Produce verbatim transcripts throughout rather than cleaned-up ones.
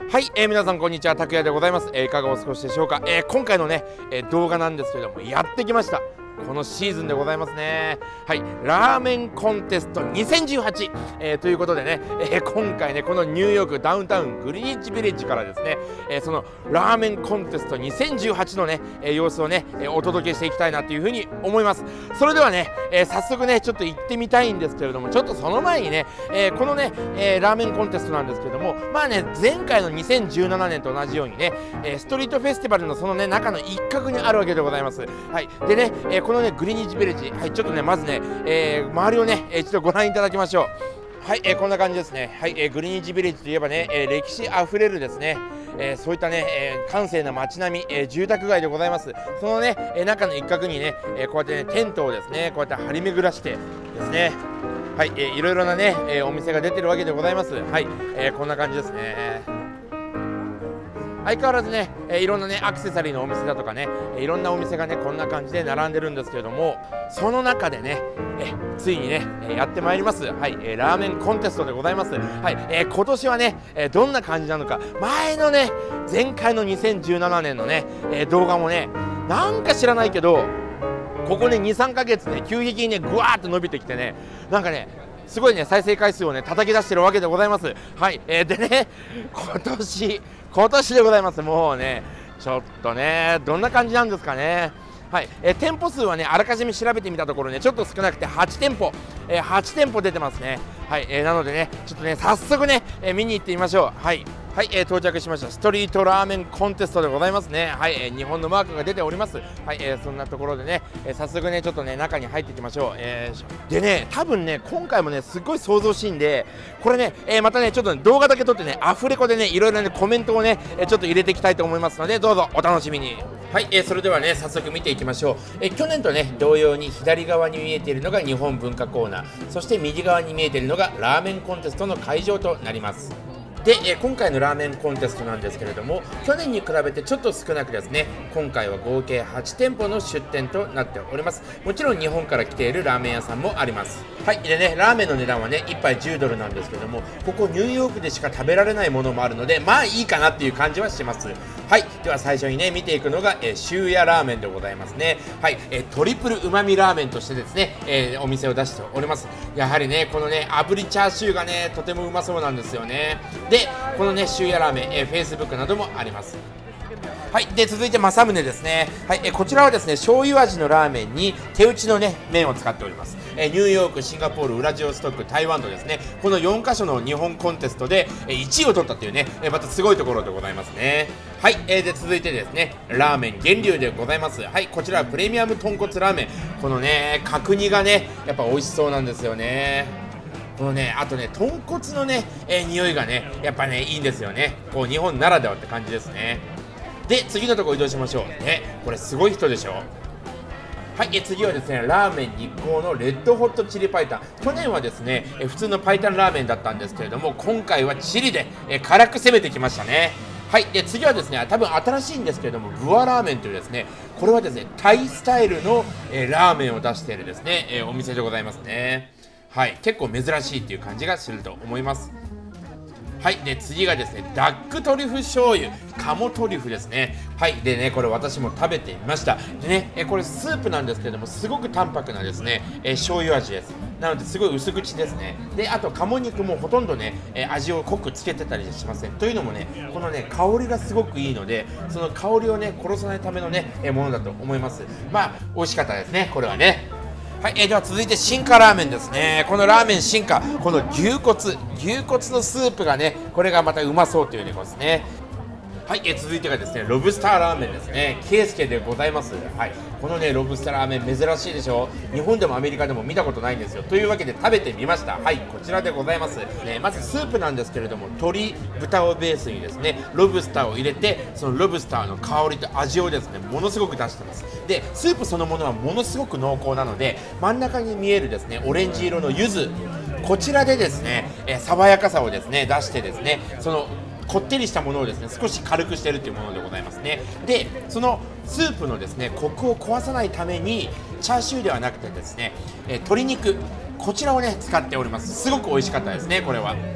はい、えー、皆さんこんにちは、拓也でございます。えー、いかがお過ごしでしょうか。えー、今回のね、えー、動画なんですけれども、やってきました。このシーズンでございますね。はい、ラーメンコンテストにせんじゅうはち、えー、ということでね、えー、今回ねこのニューヨークダウンタウングリニッジビレッジからですね、えー、そのラーメンコンテストにせんじゅうはちのね、えー、様子をね、えー、お届けしていきたいなというふうに思います。それではね、えー、早速ねちょっと行ってみたいんですけれども、ちょっとその前にね、えー、このね、えー、ラーメンコンテストなんですけれども、まあね前回のにせんじゅうななねんと同じようにね、えー、ストリートフェスティバルのそのね中の一角にあるわけでございます。はい、でね、えー、このねグリニッジビレッジ、はい、ちょっとねまずね、えー、周りをね、えー、一度ご覧いただきましょう。はい、えー、こんな感じですね。はい、えー、グリニッジビレッジといえばね、えー、歴史あふれるですね、えー、そういったね、えー、閑静な街並み、えー、住宅街でございます。そのね、えー、中の一角にね、えー、こうやってねテントをですねこうやって張り巡らしてですね、はい、えー、いろいろなね、えー、お店が出てるわけでございます。はい、えー、こんな感じですね。相変わらずね、えー、いろんなねアクセサリーのお店だとかね、いろんなお店がねこんな感じで並んでるんですけれども、その中でね、えー、ついにね、えー、やってまいります、はい、えー、ラーメンコンテストでございます。はい、えー、今年はね、えー、どんな感じなのか、前のね前回のにせんじゅうななねんのね、えー、動画もねなんか知らないけどここねにさんかげつね急激にねぐわーっと伸びてきてね、なんかねすごいね再生回数をね叩き出してるわけでございます。はい、えー、でね今年今年でございます。もうねちょっとねどんな感じなんですかね。はい、えー、店舗数はねあらかじめ調べてみたところねちょっと少なくてはちてんぽ、えー、はちてんぽ出てますね。はい、えー、なのでねちょっとね早速ね、えー、見に行ってみましょう。はいはい、えー、到着しました。ストリートラーメンコンテストでございますね。はい、えー、日本のマークが出ております。はい、えー、そんなところでね、えー、早速ねちょっとね中に入っていきましょう。えー、でね多分ね今回もねすっごい想像しいんで、これね、えー、またねちょっと、ね、動画だけ撮ってねアフレコでねいろいろねコメントをね、えー、ちょっと入れていきたいと思いますので、どうぞお楽しみに。はい、えー、それではね早速見ていきましょう。えー、去年とね同様に左側に見えているのが日本文化コーナー、そして右側に見えているのがラーメンコンテストの会場となります。で、えー、今回のラーメンコンテストなんですけれども、去年に比べてちょっと少なくですね、今回は合計はちてんぽの出店となっております。もちろん日本から来ているラーメン屋さんもあります。はい、でねラーメンの値段はねいっぱいじゅうドルなんですけども、ここニューヨークでしか食べられないものもあるので、まあいいかなっていう感じはします。はい、では最初にね見ていくのが、えー、終夜ラーメンでございますね。はい、えー、トリプルうまみラーメンとしてですね、えー、お店を出しております。やはりねこのね炙りチャーシューがねとてもうまそうなんですよね。でこのね終夜ラーメン、えー、Facebook などもあります。はい、で続いて政宗ですね。はい、えこちらはですね醤油味のラーメンに手打ちのね麺を使っております。えニューヨーク、シンガポール、ウラジオストク、台湾とですねこのよんかしょの日本コンテストでえいちいを取ったっていうね、えまたすごいところでございますね。はい、えー、で続いてですねラーメン源流でございます。はい、こちらはプレミアム豚骨ラーメン、このね角煮がねやっぱ美味しそうなんですよね。このねあとね豚骨のね、えー、匂いがねやっぱねいいんですよね。こう日本ならではって感じですね。で次のところ移動しましょうね。これすごい人でしょ。はい、え次はですねラーメン日光のレッドホットチリパイタン。去年はですねえ普通のパイタンラーメンだったんですけれども、今回はチリでえ辛く攻めてきましたね。はい、で次はですね多分新しいんですけれどもグアラーメンというですね、これはですねタイスタイルのえラーメンを出しているですねえお店でございますね。はい、結構珍しいっていう感じがすると思います。はい、で次がですねダックトリュフ醤油鴨トリュフですね。はい、でねこれ私も食べてみました。でねえこれスープなんですけれどもすごく淡白なですねえ醤油味です。なのですごい薄口ですね。であと鴨肉もほとんどねえ味を濃くつけてたりしません。というのもねこのね香りがすごくいいので、その香りをね殺さないためのねえものだと思います。まあ美味しかったですねこれはね。はい、えー、では続いて進化ラーメンですね。このラーメン進化、この牛骨牛骨のスープがねこれがまたうまそうというねことですね。はい、えー、続いてがですねロブスターラーメンですね。ケイスケでございます。はい、このねロブスターラーメン珍しいでしょ。日本でもアメリカでも見たことないんですよ。というわけで食べてみました。はい、こちらでございます、ね、まずスープなんですけれども鶏豚をベースにですねロブスターを入れて、そのロブスターの香りと味をですねものすごく出してます。でスープそのものはものすごく濃厚なので、真ん中に見えるですねオレンジ色の柚子、こちらでですね、えー、爽やかさをですね出してですね、そのこってりしたものをですね少し軽くしているというものでございますね。でそのスープのですねコクを壊さないためにチャーシューではなくてですね、えー、鶏肉こちらをね使っております。すごく美味しかったですねこれは。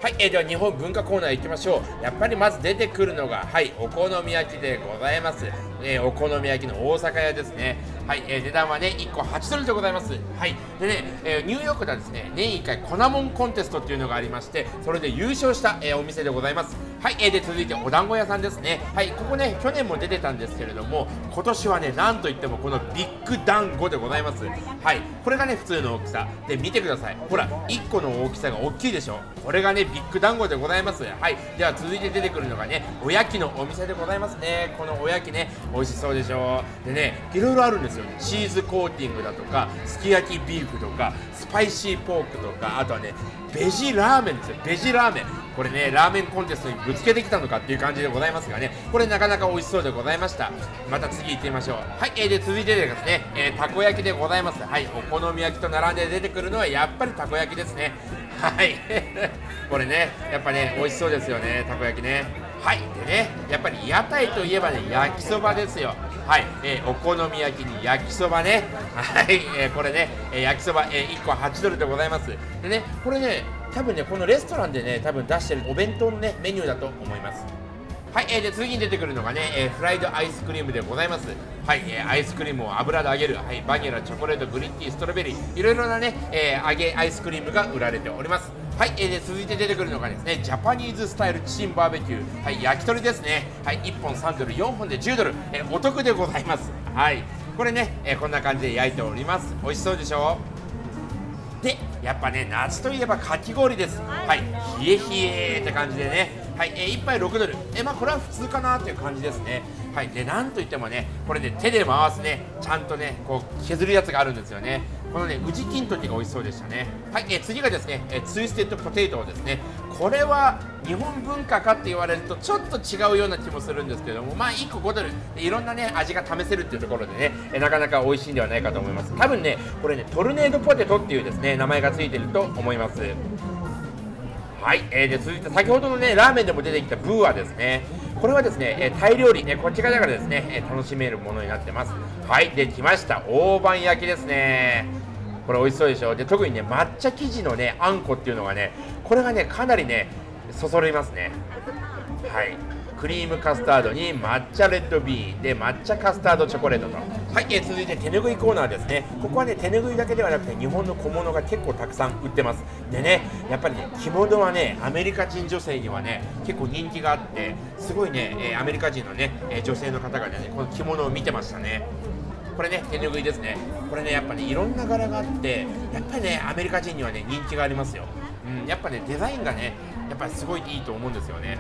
はい、えー、では日本文化コーナー行きましょう。やっぱりまず出てくるのが、はい、お好み焼きでございます。えー、お好み焼きの大阪屋ですね。はい、えー、値段はね、いっこはちドルでございます。はい、でね、えー、ニューヨークではですね、年いっかい粉もんコンテストっていうのがありまして、それで優勝した、えー、お店でございます。はい、えー、で続いてお団子屋さんですね。はい、ここね、去年も出てたんですけれども、今年はね、なんといってもこのビッグ団子でございます。はい、これがね、普通の大きさで、見てください。ほら、いっこの大きさが大きいでしょ。これがね、ビッグ団子でございます。はい、では続いて出てくるのがね、おやきのお店でございますね。このおやきね、美味しそうでしょう。でね、いろいろあるんですよ。チーズコーティングだとか、すき焼きビーフとか、スパイシーポークとか、あとはね、ベジラーメンですよ。ベジラーメン、これね、ラーメンコンテストにぶつけてきたのかっていう感じでございますがね、これなかなか美味しそうでございました。また次行ってみましょう。はい、えー、で続いてですね、えー、たこ焼きでございます。はい、お好み焼きと並んで出てくるのはやっぱりたこ焼きですね。はいこれね、やっぱね、美味しそうですよね、たこ焼きね。はい、でね、やっぱり屋台といえばね、焼きそばですよ。はい、えー、お好み焼きに焼きそばね。はい、えー、これね、えー、焼きそば、えー、いっこはちドルでございます。でね、これね、多分ね、このレストランでね、多分出してるお弁当のね、メニューだと思います。はい、えー、で次に出てくるのがね、えー、フライドアイスクリームでございます。はい、えー、アイスクリームを油で揚げる、はい、バニラ、チョコレート、グリーンティー、ストロベリー、いろいろなね、えー、揚げアイスクリームが売られております。はい、えー、で続いて出てくるのがですね、ジャパニーズスタイルチキンバーベキュー、はい、焼き鳥ですね。はい、いっぽんさんドル、よんほんでじゅうドル、えー、お得でございます。はい、これね、えー、こんな感じで焼いております。美味しそうでしょう。で、やっぱね、夏といえばかき氷です。はい、冷え冷えって感じでね。はい、えー、いっぱいろくドル、えー、まあこれは普通かなという感じですね。はい、でなんといってもね、これね、手で回すね、ちゃんとね、こう削るやつがあるんですよね。このね、宇治金時が美味しそうでしたね。はい、えー、次がですね、えー、ツイステッドポテトですね。これは日本文化かって言われるとちょっと違うような気もするんですけども、まあいっこごドル、いろんなね、味が試せるっていうところでね、えー、なかなか美味しいんではないかと思います。多分ね、これね、トルネードポテトっていうですね、名前がついてると思います。はい、えー、で続いて先ほどのね、ラーメンでも出てきたブーアですね。これはですね、えー、タイ料理、ね、こっち側からですね、えー、楽しめるものになってます。はい、できました、大判焼きですね。これ美味しそうでしょ。で特にね、抹茶生地のね、あんこっていうのがね、これがね、かなりね、そそりますね。はい、クリームカスタードに抹茶レッドビーンで抹茶カスタードチョコレートと。はい、えー、続いて手ぬぐいコーナーですね。ここはね、手ぬぐいだけではなくて日本の小物が結構たくさん売ってます。でね、やっぱりね、着物はね、アメリカ人女性にはね、結構人気があって、すごいね、えー、アメリカ人のね、えー、女性の方がね、この着物を見てましたね。これね、手ぬぐいですね。これね、やっぱね、いろんな柄があって、やっぱりね、アメリカ人にはね、人気がありますよ。うん、やっぱね、デザインがね、やっぱりすごいいいと思うんですよね。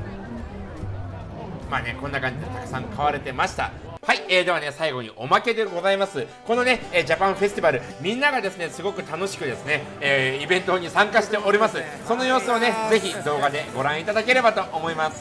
まあね、こんな感じでたくさん買われてました。はい、えー、ではね、最後におまけでございます。このね、えー、ジャパンフェスティバル、みんながですね、すごく楽しくですね、えー、イベントに参加しております。その様子をね、ぜひ動画でご覧いただければと思います。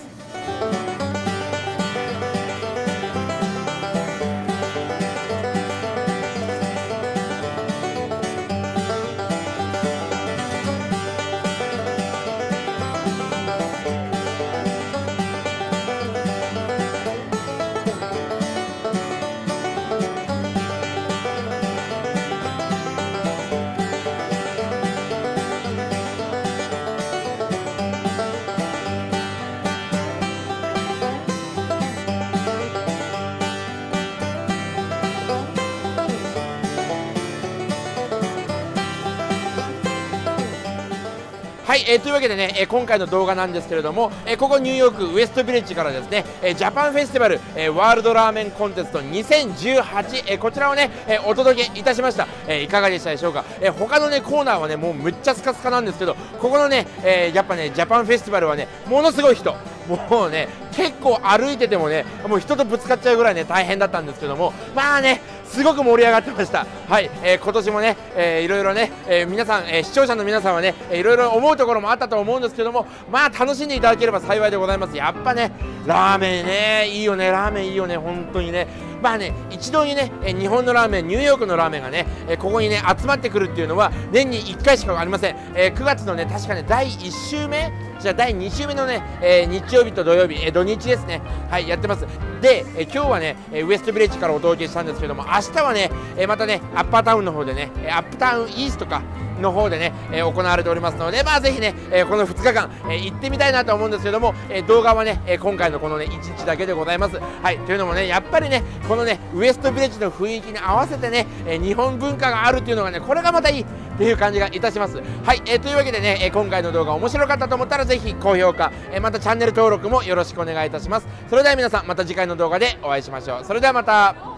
はい、えー、というわけでね、えー、今回の動画なんですけれども、えー、ここニューヨークウエストビレッジからですね、えー、ジャパンフェスティバル、えー、ワールドラーメンコンテストにせんじゅうはち、えー、こちらをね、えー、お届けいたしました。えー、いかがでしたでしょうか。えー、他のねコーナーはね、もうむっちゃスカスカなんですけど、ここのね、えー、やっぱねジャパンフェスティバルはね、ものすごい人、もうね結構歩いててもね、もう人とぶつかっちゃうぐらいね大変だったんですけども、まあねすごく盛り上がってました。はい、えー、今年もね、えー、いろいろね、えー、皆さん、えー、視聴者の皆さんはね、えー、いろいろ思うところもあったと思うんですけども、まあ楽しんでいただければ幸いでございます。やっぱねラーメンね、いいよね、ラーメンいいよね、本当にね。まあね、一度にね、えー、日本のラーメン、ニューヨークのラーメンがね、えー、ここにね集まってくるっていうのは年にいっかいしかありません。えー、くがつのね、確かねだいいっ週目、じゃあだいに週目のね、えー、日曜日と土曜日、えー、土日ですね、はい、やってます。で、えー、今日はねウエストビレッジからお届けしたんですけども、明日はね、えー、またねアッパータウンの方でね、アップタウンイーストかの方でね、えー、行われておりますので、まあぜひね、えー、このふつかかん、えー、行ってみたいなと思うんですけども、えー、動画はね、えー、今回のこのねいちにちだけでございます。はい、というのもね、やっぱりねこのねウエストビレッジの雰囲気に合わせてね、えー、日本文化があるっていうのがね、これがまたいいっていう感じがいたします。はい、えー、というわけでね、えー、今回の動画面白かったと思ったらぜひ高評価、えー、またチャンネル登録もよろしくお願いいたします。それでは皆さん、また次回の動画でお会いしましょう。それではまた。